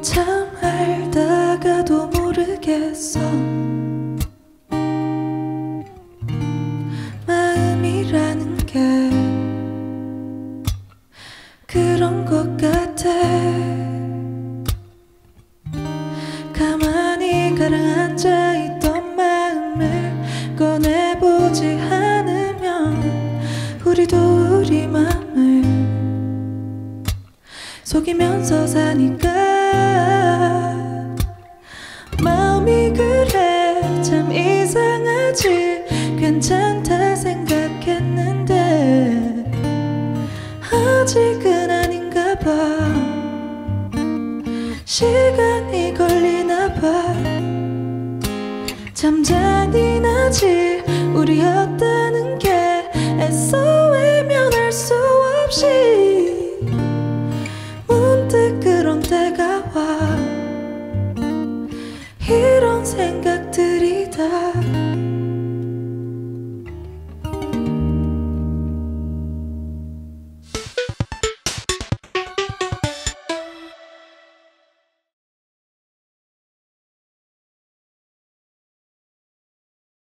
참 알다가도 모르겠어. 마음이라는 게 그런 것 같아. 가만히 가라앉아 있던 마음을 꺼내보지 않으면 우리도 우리 맘을 속이면서 사니까. 마음이 그래 참 이상하지. 괜찮다 생각했는데 아직은 아닌가 봐. 시간이 걸리나 봐. 참 잔인하지 우리였다는 게 애써 외면할 수 없이. 문득 그런 때가 와. 이런 생각